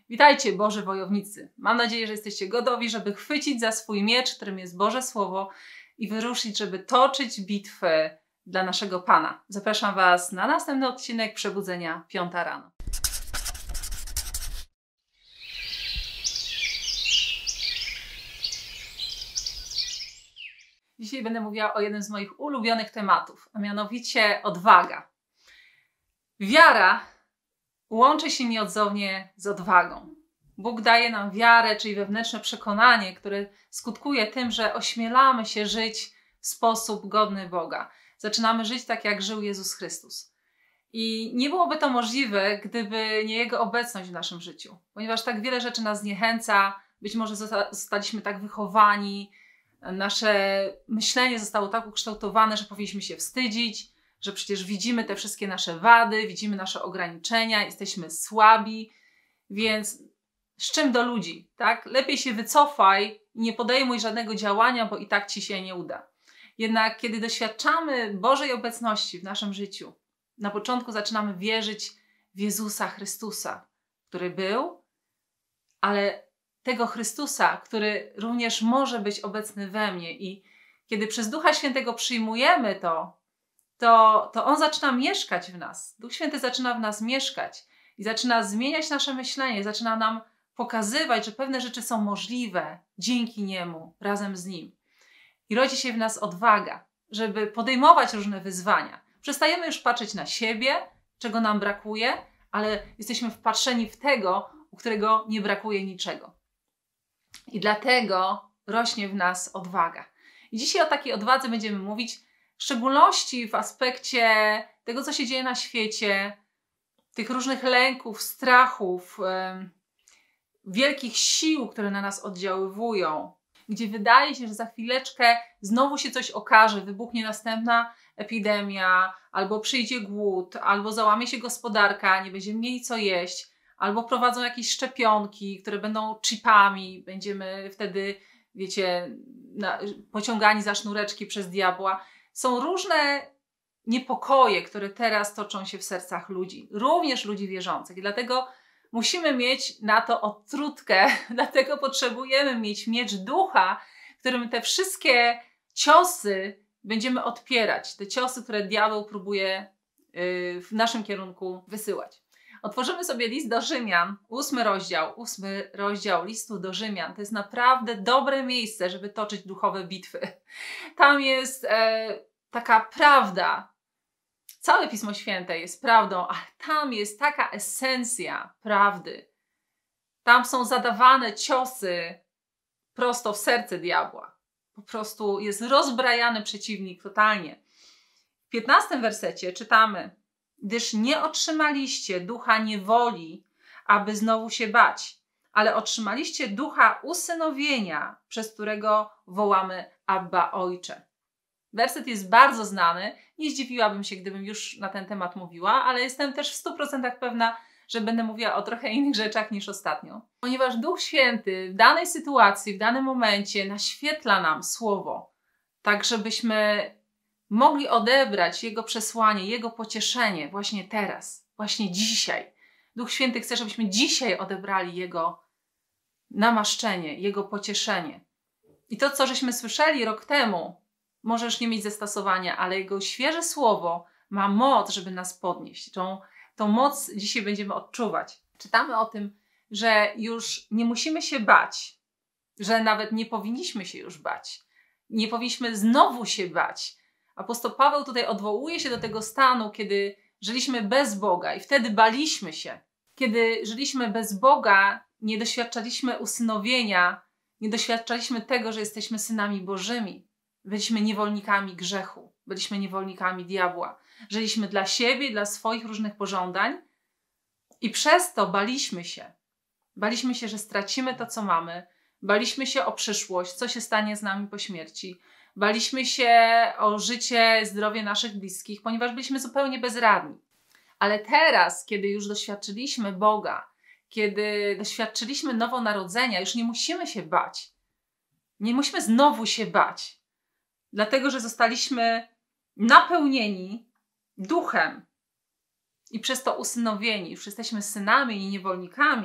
Witajcie, Boży wojownicy. Mam nadzieję, że jesteście gotowi, żeby chwycić za swój miecz, którym jest Boże Słowo i wyruszyć, żeby toczyć bitwę dla naszego Pana. Zapraszam Was na następny odcinek Przebudzenia 5 rano. Dzisiaj będę mówiła o jednym z moich ulubionych tematów, a mianowicie odwaga. Wiara łączy się nieodzownie z odwagą. Bóg daje nam wiarę, czyli wewnętrzne przekonanie, które skutkuje tym, że ośmielamy się żyć w sposób godny Boga. Zaczynamy żyć tak, jak żył Jezus Chrystus. I nie byłoby to możliwe, gdyby nie Jego obecność w naszym życiu. Ponieważ tak wiele rzeczy nas zniechęca, być może zostaliśmy tak wychowani, nasze myślenie zostało tak ukształtowane, że powinniśmy się wstydzić, że przecież widzimy te wszystkie nasze wady, widzimy nasze ograniczenia, jesteśmy słabi, więc z czym do ludzi, tak? Lepiej się wycofaj i nie podejmuj żadnego działania, bo i tak ci się nie uda. Jednak kiedy doświadczamy Bożej obecności w naszym życiu, na początku zaczynamy wierzyć w Jezusa Chrystusa, który był, ale tego Chrystusa, który również może być obecny we mnie. I kiedy przez Ducha Świętego przyjmujemy to On zaczyna mieszkać w nas. Duch Święty zaczyna w nas mieszkać i zaczyna zmieniać nasze myślenie, zaczyna nam pokazywać, że pewne rzeczy są możliwe dzięki Niemu, razem z Nim. I rodzi się w nas odwaga, żeby podejmować różne wyzwania. Przestajemy już patrzeć na siebie, czego nam brakuje, ale jesteśmy wpatrzeni w tego, u którego nie brakuje niczego. I dlatego rośnie w nas odwaga. I dzisiaj o takiej odwadze będziemy mówić, w szczególności w aspekcie tego, co się dzieje na świecie, tych różnych lęków, strachów, wielkich sił, które na nas oddziaływują, gdzie wydaje się, że za chwileczkę znowu się coś okaże, wybuchnie następna epidemia, albo przyjdzie głód, albo załamie się gospodarka, nie będziemy mieli co jeść, albo prowadzą jakieś szczepionki, które będą chipami, będziemy wtedy, wiecie, pociągani za sznureczki przez diabła. Są różne niepokoje, które teraz toczą się w sercach ludzi, również ludzi wierzących. I dlatego musimy mieć na to odtrutkę, dlatego potrzebujemy mieć miecz ducha, którym te wszystkie ciosy będziemy odpierać. Te ciosy, które diabeł próbuje w naszym kierunku wysyłać. Otworzymy sobie list do Rzymian, 8 rozdział listu do Rzymian. To jest naprawdę dobre miejsce, żeby toczyć duchowe bitwy. Tam jest taka prawda. Całe Pismo Święte jest prawdą, ale tam jest taka esencja prawdy. Tam są zadawane ciosy prosto w serce diabła. Po prostu jest rozbrajany przeciwnik totalnie. W 15 wersecie czytamy: gdyż nie otrzymaliście ducha niewoli, aby znowu się bać, ale otrzymaliście ducha usynowienia, przez którego wołamy Abba, Ojcze. Werset jest bardzo znany. Nie zdziwiłabym się, gdybym już na ten temat mówiła, ale jestem też w 100% pewna, że będę mówiła o trochę innych rzeczach niż ostatnio. Ponieważ Duch Święty w danej sytuacji, w danym momencie naświetla nam Słowo, tak żebyśmy mogli odebrać Jego przesłanie, Jego pocieszenie właśnie teraz, właśnie dzisiaj. Duch Święty chce, żebyśmy dzisiaj odebrali Jego namaszczenie, Jego pocieszenie. I to, co żeśmy słyszeli rok temu, może już nie mieć zastosowania, ale Jego świeże Słowo ma moc, żeby nas podnieść. Tą moc dzisiaj będziemy odczuwać. Czytamy o tym, że już nie musimy się bać, że nawet nie powinniśmy się już bać. Nie powinniśmy znowu się bać. Apostoł Paweł tutaj odwołuje się do tego stanu, kiedy żyliśmy bez Boga i wtedy baliśmy się. Kiedy żyliśmy bez Boga, nie doświadczaliśmy usynowienia, nie doświadczaliśmy tego, że jesteśmy synami Bożymi. Byliśmy niewolnikami grzechu, byliśmy niewolnikami diabła. Żyliśmy dla siebie, dla swoich różnych pożądań i przez to baliśmy się. Baliśmy się, że stracimy to, co mamy. Baliśmy się o przyszłość, co się stanie z nami po śmierci. Baliśmy się o życie, zdrowie naszych bliskich, ponieważ byliśmy zupełnie bezradni. Ale teraz, kiedy już doświadczyliśmy Boga, kiedy doświadczyliśmy nowonarodzenia, już nie musimy się bać. Nie musimy znowu się bać. Dlatego, że zostaliśmy napełnieni duchem i przez to usynowieni. Już jesteśmy synami i niewolnikami.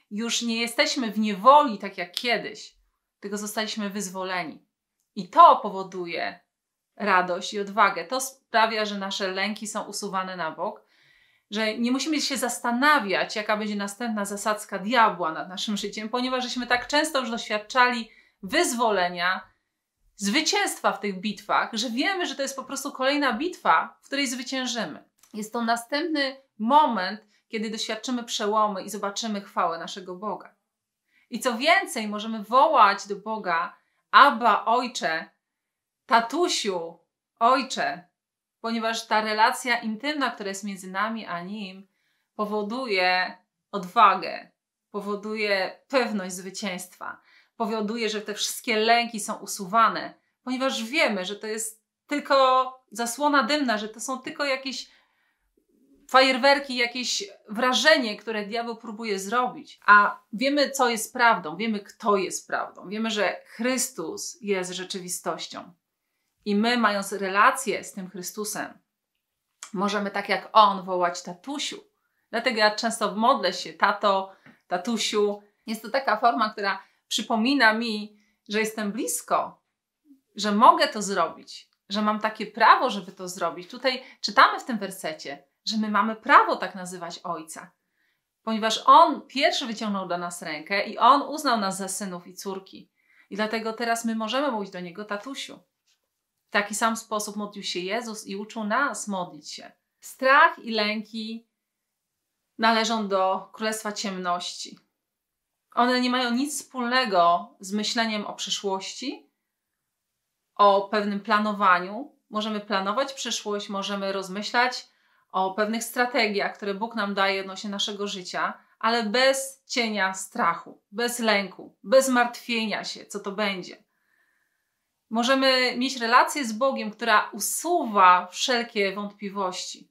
już nie jesteśmy w niewoli tak jak kiedyś, tylko zostaliśmy wyzwoleni. I to powoduje radość i odwagę. To sprawia, że nasze lęki są usuwane na bok, że nie musimy się zastanawiać, jaka będzie następna zasadzka diabła nad naszym życiem, ponieważ żeśmy tak często już doświadczali wyzwolenia, zwycięstwa w tych bitwach, że wiemy, że to jest po prostu kolejna bitwa, w której zwyciężymy. Jest to następny moment, kiedy doświadczymy przełomy i zobaczymy chwałę naszego Boga. I co więcej, możemy wołać do Boga: Abba, Ojcze, tatusiu, Ojcze, ponieważ ta relacja intymna, która jest między nami a Nim, powoduje odwagę, powoduje pewność zwycięstwa, powoduje, że te wszystkie lęki są usuwane, ponieważ wiemy, że to jest tylko zasłona dymna, że to są tylko jakieś fajerwerki, jakieś wrażenie, które diabeł próbuje zrobić. A wiemy, co jest prawdą, wiemy, kto jest prawdą, wiemy, że Chrystus jest rzeczywistością. I my, mając relację z tym Chrystusem, możemy tak jak On wołać tatusiu. Dlatego ja często modlę się: tato, tatusiu. Jest to taka forma, która przypomina mi, że jestem blisko, że mogę to zrobić, że mam takie prawo, żeby to zrobić. Tutaj czytamy w tym wersecie, że my mamy prawo tak nazywać Ojca, ponieważ On pierwszy wyciągnął do nas rękę i On uznał nas za synów i córki. I dlatego teraz my możemy mówić do Niego tatusiu. W taki sam sposób modlił się Jezus i uczył nas modlić się. Strach i lęki należą do królestwa ciemności. One nie mają nic wspólnego z myśleniem o przyszłości, o pewnym planowaniu. Możemy planować przyszłość, możemy rozmyślać o pewnych strategiach, które Bóg nam daje odnośnie naszego życia, ale bez cienia strachu, bez lęku, bez martwienia się, co to będzie. Możemy mieć relację z Bogiem, która usuwa wszelkie wątpliwości.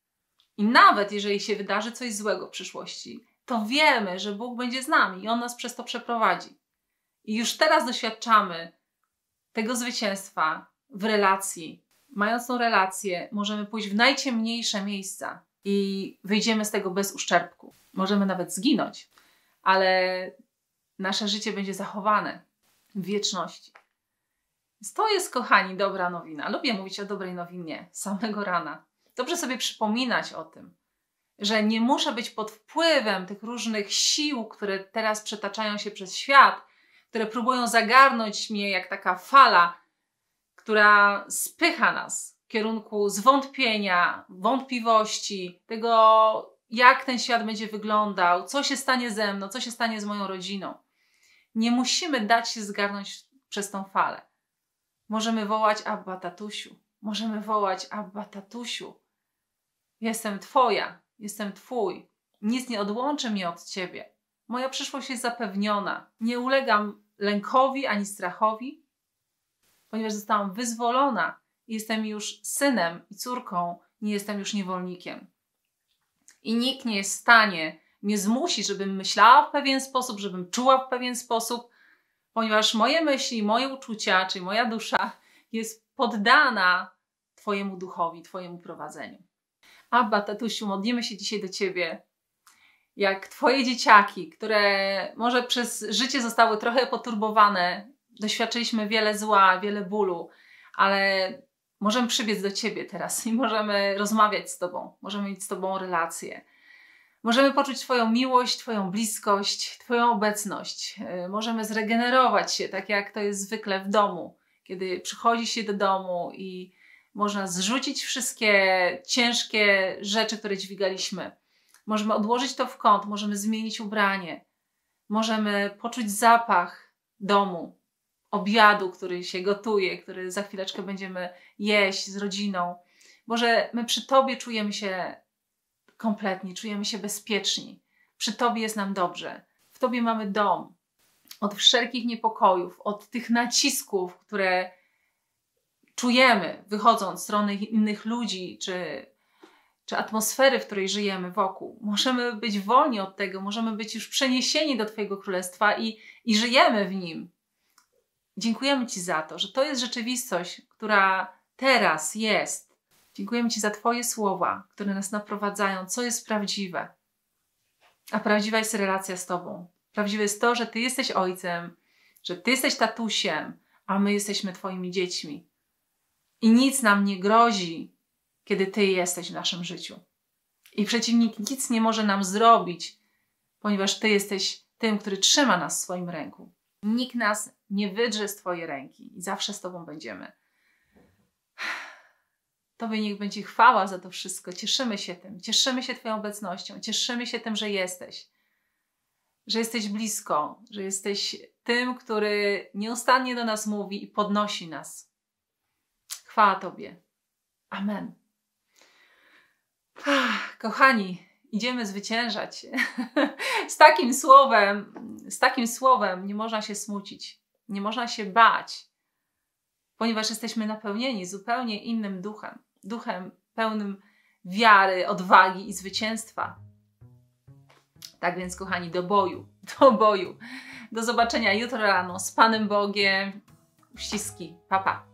I nawet jeżeli się wydarzy coś złego w przyszłości, to wiemy, że Bóg będzie z nami i On nas przez to przeprowadzi. I już teraz doświadczamy tego zwycięstwa w relacji. Mając tą relację, możemy pójść w najciemniejsze miejsca i wyjdziemy z tego bez uszczerbku. Możemy nawet zginąć, ale nasze życie będzie zachowane w wieczności. Więc to jest, kochani, dobra nowina. Lubię mówić o dobrej nowinie z samego rana. Dobrze sobie przypominać o tym, że nie muszę być pod wpływem tych różnych sił, które teraz przetaczają się przez świat, które próbują zagarnąć mnie jak taka fala, która spycha nas w kierunku zwątpienia, wątpliwości, tego, jak ten świat będzie wyglądał, co się stanie ze mną, co się stanie z moją rodziną. Nie musimy dać się zgarnąć przez tą falę. Możemy wołać: Abba, tatusiu. Możemy wołać: Abba, tatusiu. Jestem Twoja, jestem Twój. Nic nie odłączy mnie od Ciebie. Moja przyszłość jest zapewniona. Nie ulegam lękowi ani strachowi, ponieważ zostałam wyzwolona i jestem już synem i córką, nie jestem już niewolnikiem. I nikt nie jest w stanie mnie zmusić, żebym myślała w pewien sposób, żebym czuła w pewien sposób, ponieważ moje myśli, moje uczucia, czyli moja dusza jest poddana Twojemu duchowi, Twojemu prowadzeniu. Abba, tatusiu, modlimy się dzisiaj do Ciebie, jak Twoje dzieciaki, które może przez życie zostały trochę poturbowane, doświadczyliśmy wiele zła, wiele bólu, ale możemy przybiec do Ciebie teraz i możemy rozmawiać z Tobą, możemy mieć z Tobą relację. Możemy poczuć Twoją miłość, Twoją bliskość, Twoją obecność. Możemy zregenerować się, tak jak to jest zwykle w domu, kiedy przychodzi się do domu i można zrzucić wszystkie ciężkie rzeczy, które dźwigaliśmy. Możemy odłożyć to w kąt, możemy zmienić ubranie. Możemy poczuć zapach domu, obiadu, który się gotuje, który za chwileczkę będziemy jeść z rodziną. Boże, my przy Tobie czujemy się kompletni, czujemy się bezpieczni. Przy Tobie jest nam dobrze. W Tobie mamy dom. Od wszelkich niepokojów, od tych nacisków, które czujemy, wychodząc z strony innych ludzi, czy atmosfery, w której żyjemy wokół. Możemy być wolni od tego, możemy być już przeniesieni do Twojego Królestwa i żyjemy w nim. Dziękujemy Ci za to, że to jest rzeczywistość, która teraz jest. Dziękujemy Ci za Twoje słowa, które nas naprowadzają, co jest prawdziwe. A prawdziwa jest relacja z Tobą. Prawdziwe jest to, że Ty jesteś ojcem, że Ty jesteś tatusiem, a my jesteśmy Twoimi dziećmi. I nic nam nie grozi, kiedy Ty jesteś w naszym życiu. I przeciwnik nic nie może nam zrobić, ponieważ Ty jesteś tym, który trzyma nas w swoim ręku. Nikt nas nie wydrze z Twojej ręki i zawsze z Tobą będziemy. Tobie niech będzie chwała za to wszystko. Cieszymy się tym. Cieszymy się Twoją obecnością. Cieszymy się tym, że jesteś. Że jesteś blisko. Że jesteś tym, który nieustannie do nas mówi i podnosi nas. Chwała Tobie. Amen. Kochani, idziemy zwyciężać. Z takim słowem nie można się smucić. Nie można się bać. Ponieważ jesteśmy napełnieni zupełnie innym duchem. Duchem pełnym wiary, odwagi i zwycięstwa. Tak więc, kochani, do boju. Do boju. Do zobaczenia jutro rano z Panem Bogiem. Uściski. Pa, pa.